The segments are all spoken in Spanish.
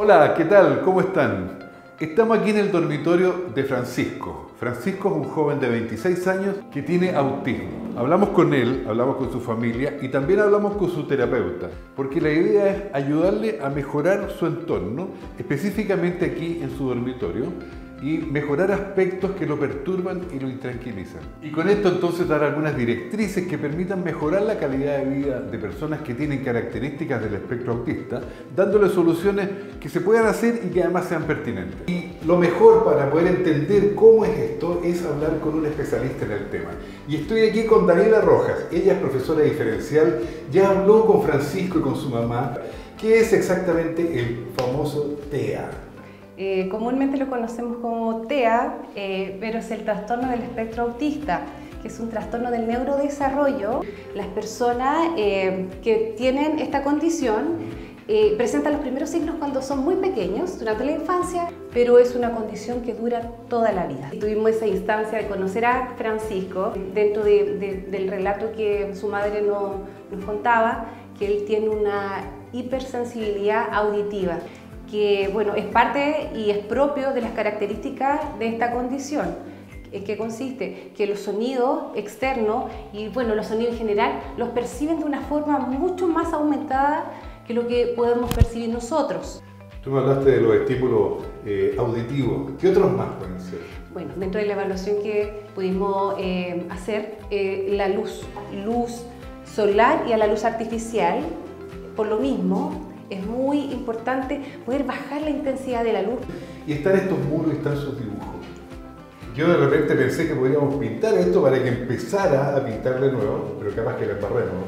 Hola, ¿qué tal? ¿Cómo están? Estamos aquí en el dormitorio de Francisco. Francisco es un joven de 26 años que tiene autismo. Hablamos con él, hablamos con su familia y también hablamos con su terapeuta, porque la idea es ayudarle a mejorar su entorno, específicamente aquí en su dormitorio, y mejorar aspectos que lo perturban y lo intranquilizan. Y con esto entonces dar algunas directrices que permitan mejorar la calidad de vida de personas que tienen características del espectro autista, dándole soluciones que se puedan hacer y que además sean pertinentes. Y lo mejor para poder entender cómo es esto es hablar con un especialista en el tema. Y estoy aquí con Daniela Rojas. Ella es profesora diferencial, ya habló con Francisco y con su mamá. ¿Qué es exactamente el famoso TEA? Comúnmente lo conocemos como TEA, pero es el trastorno del espectro autista, que es un trastorno del neurodesarrollo. Las personas que tienen esta condición presentan los primeros signos cuando son muy pequeños, durante la infancia, pero es una condición que dura toda la vida. Tuvimos esa instancia de conocer a Francisco dentro del relato que su madre nos contaba, que él tiene una hipersensibilidad auditiva, que bueno, es parte y es propio de las características de esta condición. ¿En qué consiste? Que los sonidos externos y bueno, los sonidos en general los perciben de una forma mucho más aumentada que lo que podemos percibir nosotros. Tú me hablaste de los estímulos auditivos. ¿Qué otros más pueden ser? Bueno, dentro de la evaluación que pudimos hacer, la luz solar y a la luz artificial, por lo mismo, es muy importante poder bajar la intensidad de la luz. Y están estos muros y están sus dibujos. Yo de repente pensé que podríamos pintar esto para que empezara a pintar de nuevo, pero capaz que la embarremos.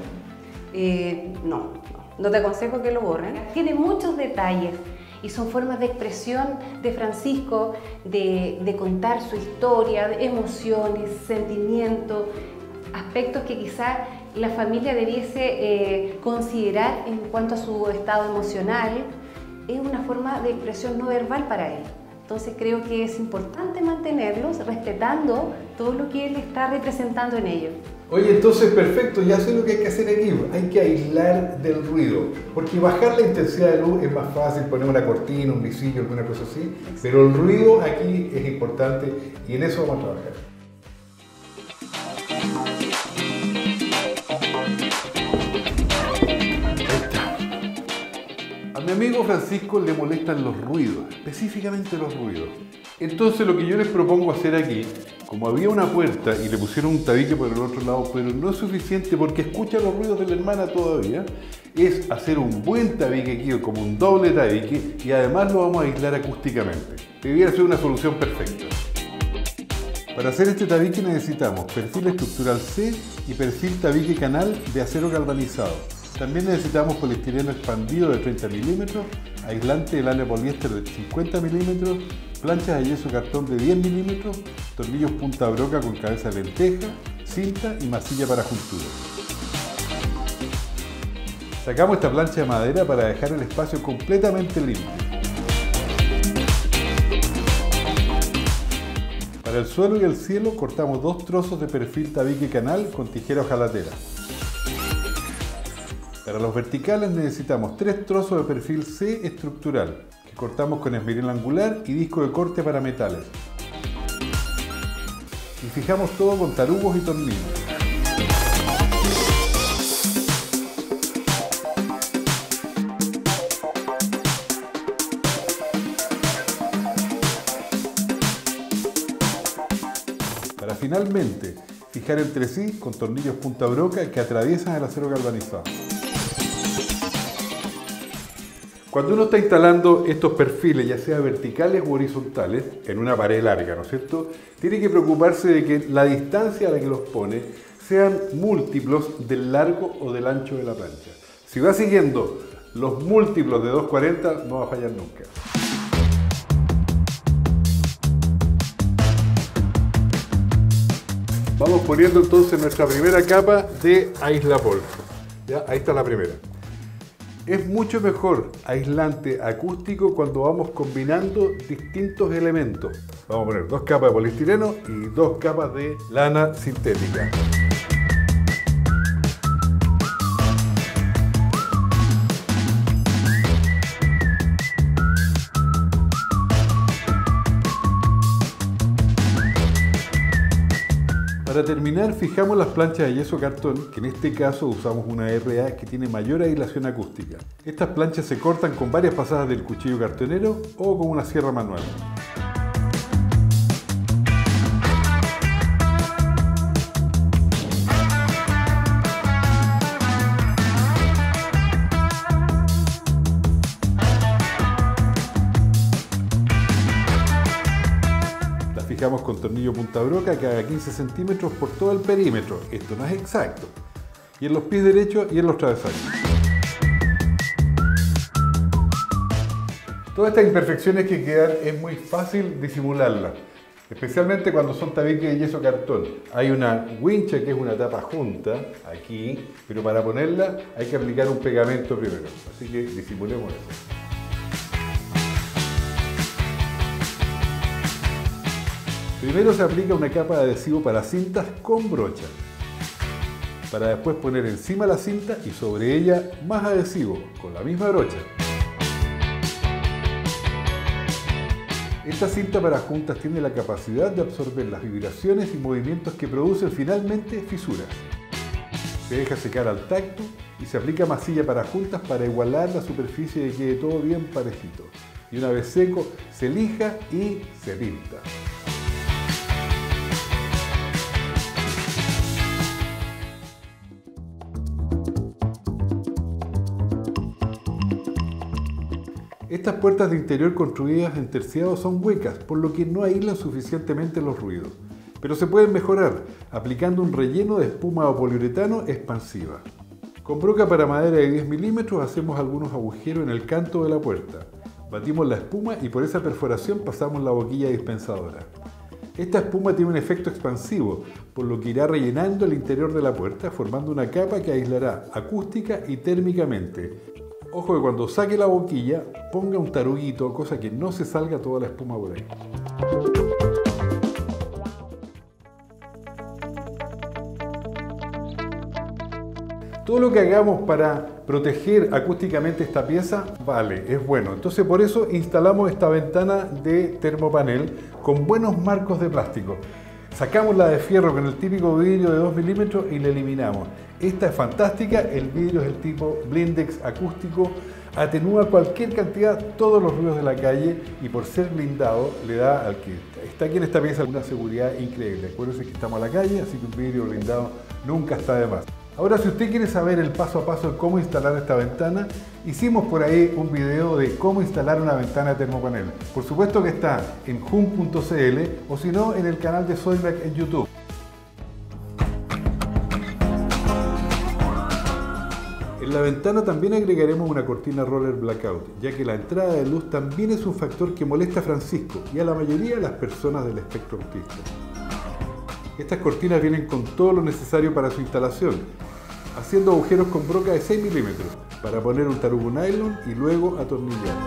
No te aconsejo que lo borren. Tiene muchos detalles y son formas de expresión de Francisco, de contar su historia, de emociones, sentimientos, aspectos que quizás la familia debiese considerar en cuanto a su estado emocional. Es una forma de expresión no verbal para él. Entonces creo que es importante mantenerlos respetando todo lo que él está representando en ellos. Oye, entonces perfecto, ya sé lo que hay que hacer aquí. Hay que aislar del ruido, porque bajar la intensidad de luz es más fácil, poner una cortina, un visillo, alguna cosa así, pero el ruido aquí es importante y en eso vamos a trabajar. A mi amigo Francisco le molestan los ruidos, específicamente los ruidos. Entonces lo que yo les propongo hacer aquí, como había una puerta y le pusieron un tabique por el otro lado, pero no es suficiente porque escucha los ruidos de la hermana todavía, es hacer un buen tabique aquí, como un doble tabique, y además lo vamos a aislar acústicamente. Debiera ser una solución perfecta. Para hacer este tabique necesitamos perfil estructural C y perfil tabique canal de acero galvanizado. También necesitamos poliestireno expandido de 30 milímetros, aislante de lana poliéster de 50 milímetros, planchas de yeso cartón de 10 milímetros, tornillos punta broca con cabeza de lenteja, cinta y masilla para juntura. Sacamos esta plancha de madera para dejar el espacio completamente limpio. Para el suelo y el cielo cortamos 2 trozos de perfil tabique canal con tijera hojalatera. Para los verticales necesitamos 3 trozos de perfil C estructural, que cortamos con esmeril angular y disco de corte para metales. Y fijamos todo con tarugos y tornillos. Para finalmente fijar entre sí con tornillos punta broca que atraviesan el acero galvanizado. Cuando uno está instalando estos perfiles, ya sea verticales u horizontales, en una pared larga, ¿no es cierto?, tiene que preocuparse de que la distancia a la que los pone sean múltiplos del largo o del ancho de la plancha. Si va siguiendo los múltiplos de 240, no va a fallar nunca. Vamos poniendo entonces nuestra primera capa de aislapol. ¿Ya? Ahí está la primera. Es mucho mejor aislante acústico cuando vamos combinando distintos elementos. Vamos a poner 2 capas de poliestireno y 2 capas de lana sintética. Para terminar, fijamos las planchas de yeso cartón, que en este caso usamos una RA que tiene mayor aislación acústica. Estas planchas se cortan con varias pasadas del cuchillo cartonero o con una sierra manual. Fijamos con tornillo punta broca cada 15 centímetros por todo el perímetro. Esto no es exacto. Y en los pies derechos y en los travesaños. Todas estas imperfecciones que quedan es muy fácil disimularlas, especialmente cuando son tabiques de yeso cartón. Hay una wincha que es una tapa junta aquí, pero para ponerla hay que aplicar un pegamento primero. Así que disimulemos eso. Primero se aplica una capa de adhesivo para cintas con brocha, para después poner encima la cinta y sobre ella más adhesivo con la misma brocha. Esta cinta para juntas tiene la capacidad de absorber las vibraciones y movimientos que producen finalmente fisuras. Se deja secar al tacto y se aplica masilla para juntas para igualar la superficie y que quede todo bien parejito. Y una vez seco, se lija y se pinta. Estas puertas de interior construidas en terciado son huecas, por lo que no aíslan suficientemente los ruidos, pero se pueden mejorar aplicando un relleno de espuma o poliuretano expansiva. Con broca para madera de 10 milímetros hacemos algunos agujeros en el canto de la puerta. Batimos la espuma y por esa perforación pasamos la boquilla dispensadora. Esta espuma tiene un efecto expansivo, por lo que irá rellenando el interior de la puerta formando una capa que aislará acústica y térmicamente. Ojo que cuando saque la boquilla, ponga un taruguito, cosa que no se salga toda la espuma por ahí. Todo lo que hagamos para proteger acústicamente esta pieza, vale, es bueno. Entonces por eso instalamos esta ventana de termopanel con buenos marcos de plástico. Sacamos la de fierro con el típico vidrio de 2 milímetros y la eliminamos. Esta es fantástica, el vidrio es el tipo blindex acústico, atenúa cualquier cantidad, todos los ruidos de la calle y por ser blindado le da al que está aquí en esta pieza una seguridad increíble. Acuérdense que estamos a la calle, así que un vidrio blindado nunca está de más. Ahora, si usted quiere saber el paso a paso de cómo instalar esta ventana, hicimos por ahí un video de cómo instalar una ventana de termopanel. Por supuesto que está en jum.cl o si no, en el canal de Soymac en YouTube. En la ventana también agregaremos una cortina roller blackout, ya que la entrada de luz también es un factor que molesta a Francisco y a la mayoría de las personas del espectro autista. Estas cortinas vienen con todo lo necesario para su instalación, haciendo agujeros con broca de 6 milímetros para poner un tarugo nylon y luego atornillar.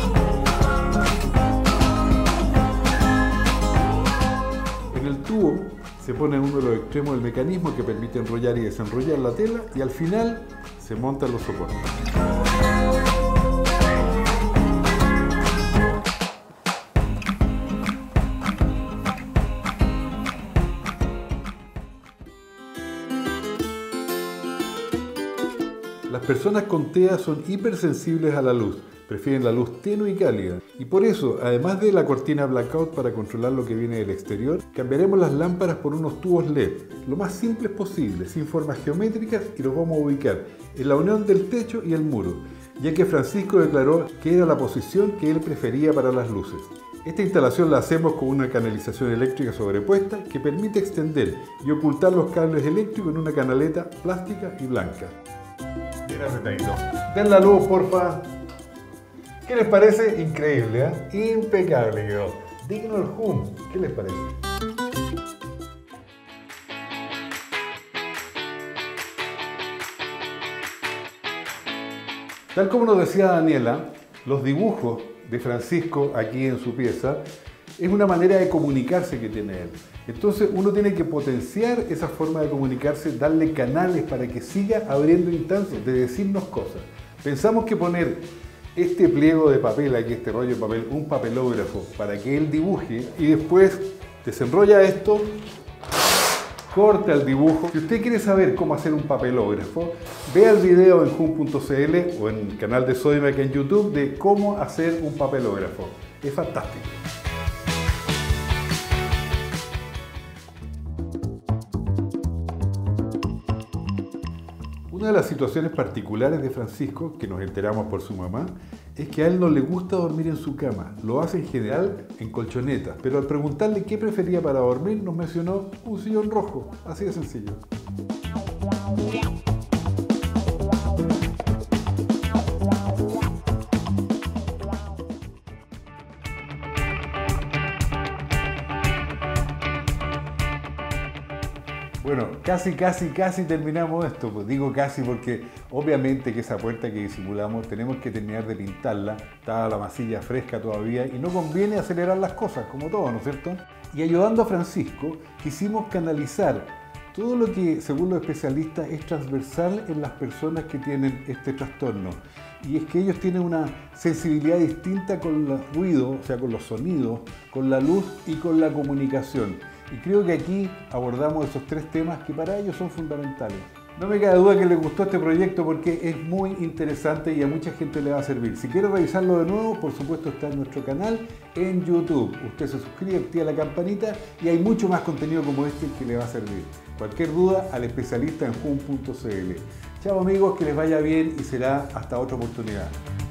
En el tubo se pone uno de los extremos del mecanismo que permite enrollar y desenrollar la tela y al final se montan los soportes. Las personas con TEA son hipersensibles a la luz, prefieren la luz tenue y cálida. Y por eso, además de la cortina blackout para controlar lo que viene del exterior, cambiaremos las lámparas por unos tubos LED, lo más simples posible, sin formas geométricas y los vamos a ubicar en la unión del techo y el muro, ya que Francisco declaró que era la posición que él prefería para las luces. Esta instalación la hacemos con una canalización eléctrica sobrepuesta que permite extender y ocultar los cables eléctricos en una canaleta plástica y blanca. Bien apretadito. Den la luz, porfa. ¿Qué les parece? Increíble, ¿eh? Impecable quedó. Digno del Hum. ¿Qué les parece? Tal como nos decía Daniela, los dibujos de Francisco aquí en su pieza es una manera de comunicarse que tiene él. Entonces uno tiene que potenciar esa forma de comunicarse, darle canales para que siga abriendo instancias de decirnos cosas. Pensamos que poner este pliego de papel, aquí este rollo de papel, un papelógrafo para que él dibuje y después desenrolla esto corte al dibujo. Si usted quiere saber cómo hacer un papelógrafo, vea el video en jum.cl o en el canal de Sodimac en YouTube de cómo hacer un papelógrafo. Es fantástico. Una de las situaciones particulares de Francisco, que nos enteramos por su mamá, es que a él no le gusta dormir en su cama. Lo hace en general en colchonetas, pero al preguntarle qué prefería para dormir, nos mencionó un sillón rojo. Así de sencillo. Bueno, casi terminamos esto. Pues digo casi porque obviamente que esa puerta que disimulamos tenemos que terminar de pintarla. Está la masilla fresca todavía y no conviene acelerar las cosas, como todo, ¿no es cierto? Y ayudando a Francisco, quisimos canalizar todo lo que, según los especialistas, es transversal en las personas que tienen este trastorno. Y es que ellos tienen una sensibilidad distinta con el ruido, o sea, con los sonidos, con la luz y con la comunicación. Y creo que aquí abordamos esos tres temas que para ellos son fundamentales. No me cabe duda que les gustó este proyecto porque es muy interesante y a mucha gente le va a servir. Si quiere revisarlo de nuevo, por supuesto está en nuestro canal en YouTube. Usted se suscribe, activa la campanita y hay mucho más contenido como este que le va a servir. Cualquier duda al especialista en jum.cl. Chao amigos, que les vaya bien y será hasta otra oportunidad.